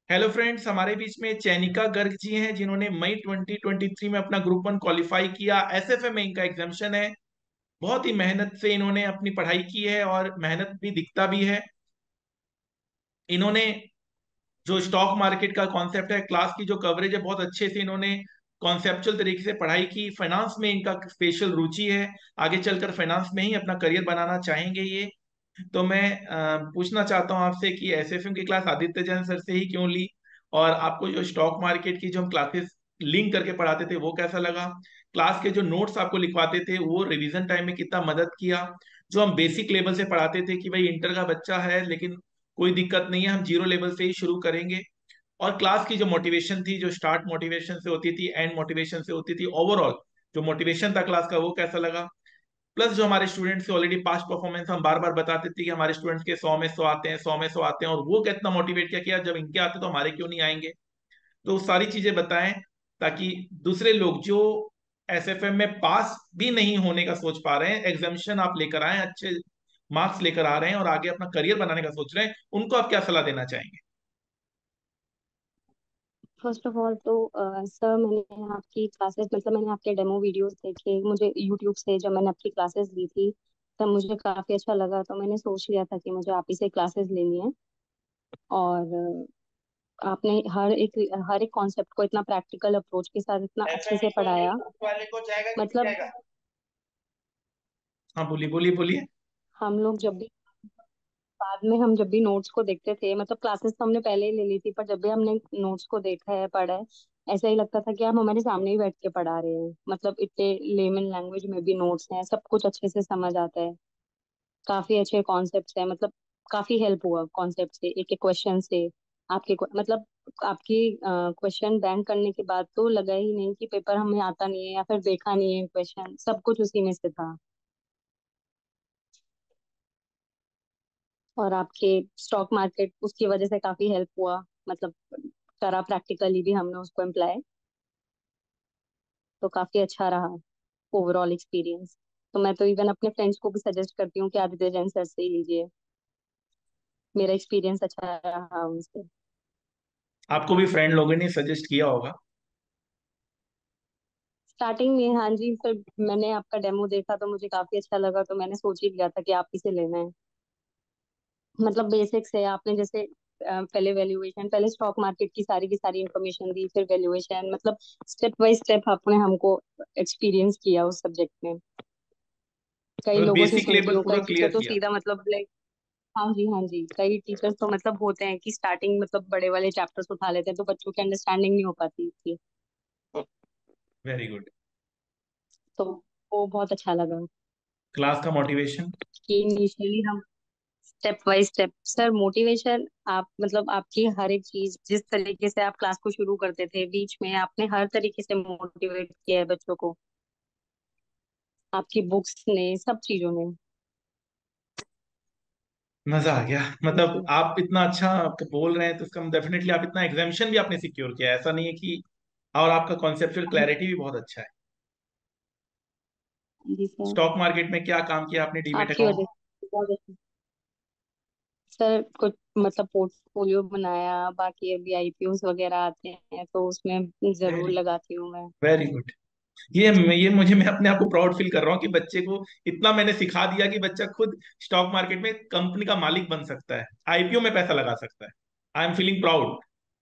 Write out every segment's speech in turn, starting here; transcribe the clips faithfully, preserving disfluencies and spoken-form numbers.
Hello friends, हमारे बीच में चैनिका गर्ग जी हैं जिन्होंने मई ट्वेंटी ट्वेंटी थ्री में अपना ग्रुप वन क्वालिफाई किया। एसएफए में इनका एग्जामिशन है। बहुत ही मेहनत से इन्होंने अपनी पढ़ाई की है और मेहनत भी दिखता भी है। इन्होंने जो स्टॉक मार्केट का कॉन्सेप्ट है, क्लास की जो कवरेज है, बहुत अच्छे से इन्होंने कॉन्सेप्चुअल तरीके से पढ़ाई की। फाइनेंस में इनका स्पेशल रुचि है। आगे चलकर फाइनेंस में ही अपना करियर बनाना चाहेंगे ये। तो मैं अ, पूछना चाहता हूँ आपसे कि एसएफएम की क्लास आदित्य जैन सर से ही क्यों ली, और आपको जो स्टॉक मार्केट की जो हम क्लासेस लिंक करके पढ़ाते थे वो कैसा लगा। क्लास के जो नोट्स आपको लिखवाते थे वो रिवीजन टाइम में कितना मदद किया। जो हम बेसिक लेवल से पढ़ाते थे कि भाई इंटर का बच्चा है लेकिन कोई दिक्कत नहीं है, हम जीरो लेवल से ही शुरू करेंगे। और क्लास की जो मोटिवेशन थी, जो स्टार्ट मोटिवेशन से होती थी, एंड मोटिवेशन से होती थी, ओवरऑल जो मोटिवेशन था क्लास का वो कैसा लगा। प्लस जो हमारे स्टूडेंट्स के ऑलरेडी पास्ट परफॉर्मेंस हम बार बार बताते थे कि हमारे स्टूडेंट्स के सौ में सौ आते हैं, सौ में सौ आते हैं, और वो कितना मोटिवेट किया कि यार जब इनके आते तो हमारे क्यों नहीं आएंगे। तो सारी चीजें बताएं ताकि दूसरे लोग जो एसएफएम में पास भी नहीं होने का सोच पा रहे हैं, एग्जामिशन आप लेकर आए, अच्छे मार्क्स लेकर आ रहे हैं और आगे अपना करियर बनाने का सोच रहे हैं, उनको आप क्या सलाह देना चाहेंगे। फर्स्ट ऑफ ऑल तो सर, मैंने आपकी क्लासेस मतलब मैंने आपके डेमो वीडियोस देखे मुझे यूट्यूब से। जब मैंने आपकी क्लासेस ली थी तब मुझे काफ़ी अच्छा लगा, तो मैंने सोच लिया था कि मुझे आप ही से क्लासेस लेनी है। और अ, आपने हर एक हर एक कॉन्सेप्ट को इतना प्रैक्टिकल अप्रोच के साथ इतना अच्छे से पढ़ाया। वाले को जाएगा कि नहीं मतलब जाएगा। हाँ, बोलिए बोलिए बोलिए। हम लोग जब भी बाद में हम जब भी नोट्स को देखते थे, मतलब क्लासेस तो हमने पहले ही ले ली थी, पर जब भी हमने नोट्स को देखा है, पढ़ा है, ऐसा ही लगता था कि आप हमारे सामने ही बैठ के पढ़ा रहे हैं। मतलब इतने लेमन लैंग्वेज में भी नोट्स हैं, सब कुछ अच्छे से समझ आता है। काफी अच्छे कॉन्सेप्ट्स हैं, मतलब काफी हेल्प हुआ कॉन्सेप्ट से, एक एक क्वेश्चन से। आपके que- मतलब आपकी क्वेश्चन बैंक करने के बाद तो लगा ही नहीं कि पेपर हमें आता नहीं है या फिर देखा नहीं है क्वेश्चन, सब कुछ उसी में से था। और आपके स्टॉक मार्केट उसकी वजह से काफी हेल्प हुआ, मतलब करा प्रैक्टिकली भी हमने उसको एम्प्लॉय, तो काफी अच्छा रहा ओवरऑल एक्सपीरियंस। तो मैं तो इवन अपने फ्रेंड्स को भी सजेस्ट करती हूँ कि आदित्य जैन सर से ही लीजिए। मेरा एक्सपीरियंस अच्छा रहा उनसे। आपको भी फ्रेंड लोगों ने सजेस्ट किया होगा। स्टार्टिंग में हाँ जी, फिर मैंने आपका डेमो देखा तो मुझे काफी अच्छा लगा, तो मैंने सोच ही लिया था कि आप ही से लेना है। मतलब बेसिक्स है, आपने जैसे अ, पहले वैल्यूएशन, पहले स्टॉक मार्केट की सारी की सारी इंफॉर्मेशन दी, फिर वैल्यूएशन, मतलब स्टेप बाय स्टेप आपने हमको एक्सपीरियंस किया उस सब्जेक्ट में। कई मतलब लोगों से बेसिक सुनती लेवल हूँ, पूरा कई टीचर क्लियर तो किया। सीधा मतलब लाइक, हाँ जी हाँ जी, कई टीचर्स तो मतलब होते हैं कि स्टार्टिंग मतलब बड़े वाले चैप्टर्स उठा लेते हैं तो बच्चों की अंडरस्टैंडिंग नहीं हो पाती थी। Very good. तो वो बहुत अच्छा लगा क्लास का मोटिवेशन। कि इनिशियली हम step by step, sir motivation, आप मतलब आपकी हर एक चीज, जिस तरीके से आप क्लास को शुरू करते थे, बीच में आपने हर तरीके से मोटिवेट किया है बच्चों को, आपकी बुक्स ने, सब चीजों ने। मजा आ गया। मतलब जी आप इतना अच्छा आप बोल रहे हैं तो इसका डेफिनेटली आप इतना एग्जामिशन भी आपने सिक्योर किया है, ऐसा नहीं है कि। और आपका कॉन्सेप्चुअल क्लैरिटी भी बहुत अच्छा है। जी सर, स्टॉक मार्केट में क्या काम किया आपने, डीमेट आपकी अकाउंट। वजह से बहुत अच्छा। सर कुछ मतलब पोर्टफोलियो बनाया, बाकी अभी आईपीओस वगैरह आते हैं तो उसमें जरूर वेरी लगाती हूँ मैं। Very good. ये ये मुझे, मैं अपने आप को प्राउड फील कर रहा हूँ कि बच्चे को इतना मैंने सिखा दिया कि बच्चा खुद स्टॉक मार्केट में कंपनी का मालिक बन सकता है, आईपीओ में पैसा लगा सकता है। I am feeling proud.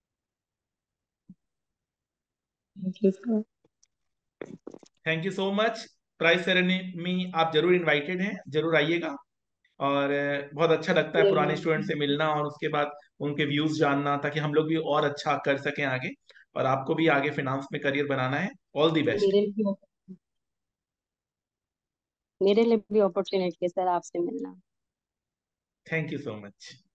जी sir. Thank you so much. Prize ceremony में आप जरूर इनवाइटेड हैं, जरूर आइएगा। और अ, बहुत अच्छा लगता है पुराने जरूर। स्टूडेंट से मिलना और उसके बाद उनके व्यूज जानना, ताकि हम लोग भी और अच्छा कर सकें आगे। और आपको भी आगे फाइनेंस में करियर बनाना है। All the best. मेरे लिए मेरे लिए भी अपॉर्चुनिटी है सर आपसे मिलना। Thank you so much.